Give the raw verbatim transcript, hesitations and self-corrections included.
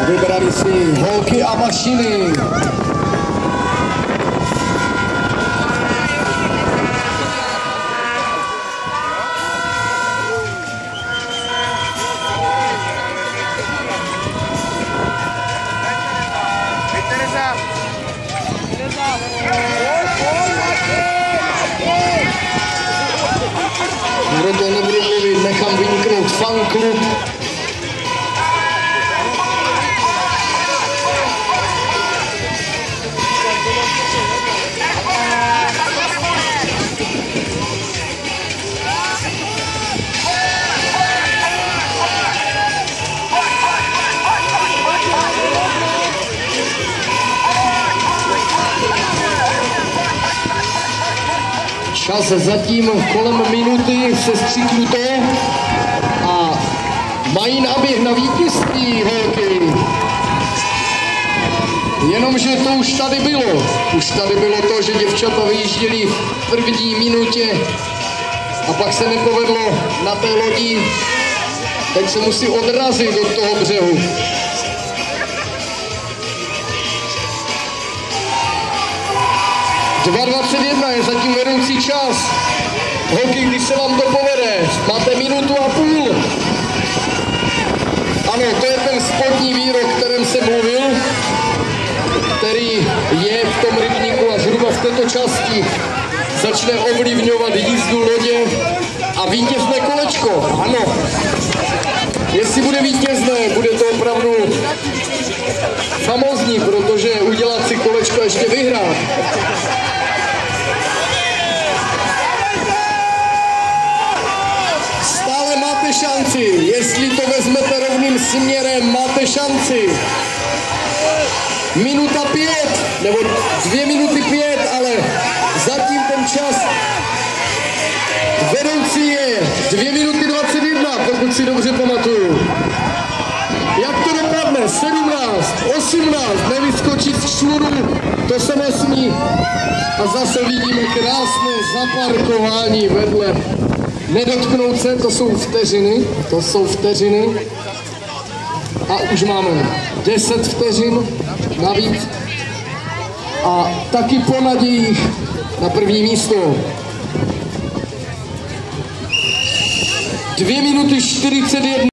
Vybrali si holky a mašiny. Kdo to nebudu mluvit, nechám vyniknout fanklub. Čas zatím kolem minuty se stříknuto a mají náběh na vítězství holky. Jenomže to už tady bylo. Už tady bylo to, že děvčata vyjížděly v první minutě a pak se nepovedlo na té lodi. Teď se musí odrazit od toho břehu. dva dvacet jedna je zatím vedoucí čas. Holky, když se vám to povede, máte minutu a půl. Ano, to je ten spodní výrok, o kterém jsem mluvil, který je v tom rybníku a zhruba v této části začne ovlivňovat jízdu lodě a vítězné kolečko. Ano, jestli bude vítězné, bude to opravdu famózní, protože udělat si kolečko ještě vyhrát. Stále máte šanci, jestli to vezmete rovným směrem, máte šanci. Minuta pět, nebo dvě minuty pět, ale zatím ten čas vedoucí je dvě minuty dvacet jedna, pokud si dobře pamatuju. Jak to dopadne? sedmnáct, osmnáct, nevyskočit z člunu, to se nesmí. A zase vidíme krásné zaparkování vedle. Nedotknout se, to jsou vteřiny, to jsou vteřiny. A už máme deset vteřin navíc. A taky po nadějích na první místo. dvě minuty čtyřicet jedna.